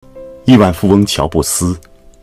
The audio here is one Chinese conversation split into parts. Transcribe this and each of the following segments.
亿万富翁乔布斯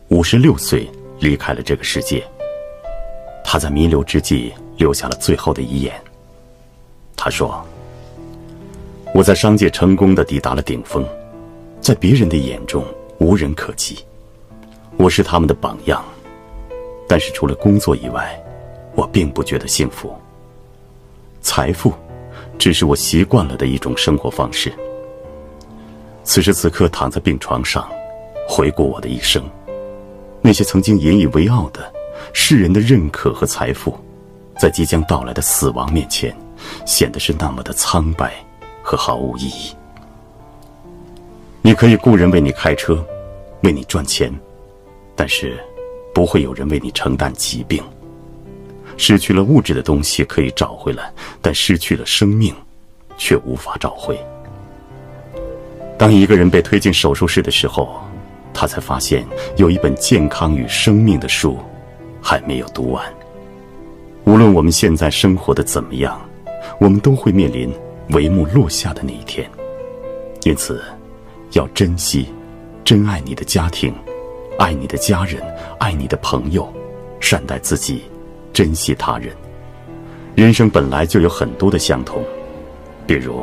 56岁离开了这个世界。他在弥留之际留下了最后的遗言。他说：我在商界成功地抵达了顶峰，在别人的眼中无人可及，我是他们的榜样，但是除了工作以外，我并不觉得幸福。财富只是我习惯了的一种生活方式。此时此刻躺在病床上，回顾我的一生，那些曾经引以为傲的世人的认可和财富，在即将到来的死亡面前，显得是那么的苍白和毫无意义。你可以雇人为你开车，为你赚钱，但是不会有人为你承担疾病。失去了物质的东西可以找回来，但失去了生命却无法找回。当一个人被推进手术室的时候，他才发现有一本健康与生命的书还没有读完。无论我们现在生活的怎么样，我们都会面临帷幕落下的那一天。因此要珍惜珍爱你的家庭，爱你的家人，爱你的朋友，善待自己，珍惜他人。人生本来就有很多的相同，比如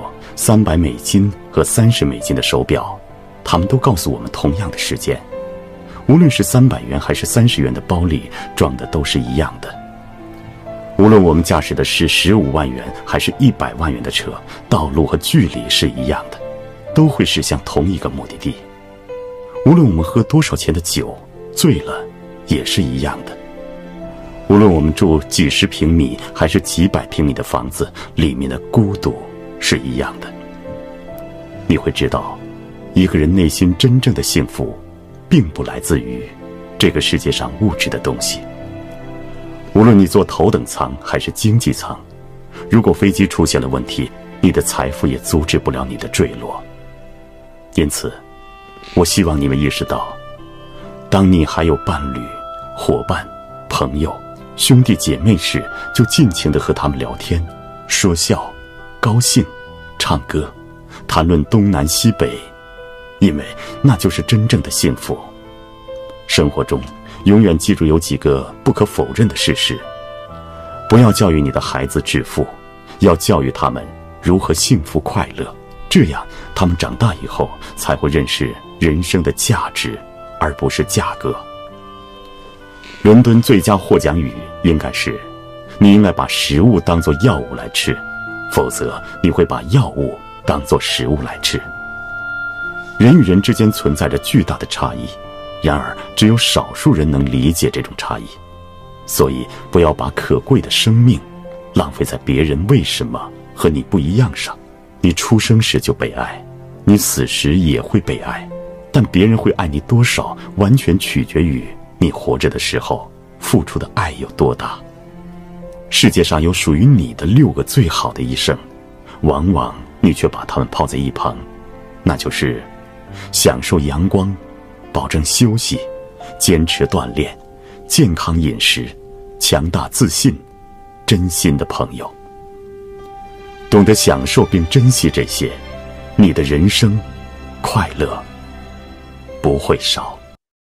$300和$30的手表，他们都告诉我们同样的时间。无论是300元还是30元的包里装的都是一样的。无论我们驾驶的是15万元还是100万元的车，道路和距离是一样的，都会驶向同一个目的地。无论我们喝多少钱的酒，醉了也是一样的。无论我们住几十平米还是几百平米的房子，里面的孤独是一样的。你会知道，一个人内心真正的幸福并不来自于这个世界上物质的东西。无论你坐头等舱还是经济舱，如果飞机出现了问题，你的财富也阻止不了你的坠落。因此我希望你们意识到，当你还有伴侣、伙伴、朋友、兄弟姐妹时，就尽情地和他们聊天、说笑、高兴、唱歌，谈论东南西北，因为那就是真正的幸福。生活中永远记住有几个不可否认的事实：不要教育你的孩子致富，要教育他们如何幸福快乐，这样他们长大以后才会认识人生的价值，而不是价格。伦敦最佳获奖语应该是：你应该把食物当作药物来吃，否则你会把药物当作食物来吃。人与人之间存在着巨大的差异，然而只有少数人能理解这种差异。所以不要把可贵的生命浪费在别人为什么和你不一样上。你出生时就被爱，你死时也会被爱，但别人会爱你多少，完全取决于你活着的时候付出的爱有多大。世界上有属于你的6个最好的一生，往往你却把它们抛在一旁，那就是享受阳光，保证休息，坚持锻炼，健康饮食，强大自信，真心的朋友。懂得享受并珍惜这些，你的人生快乐不会少。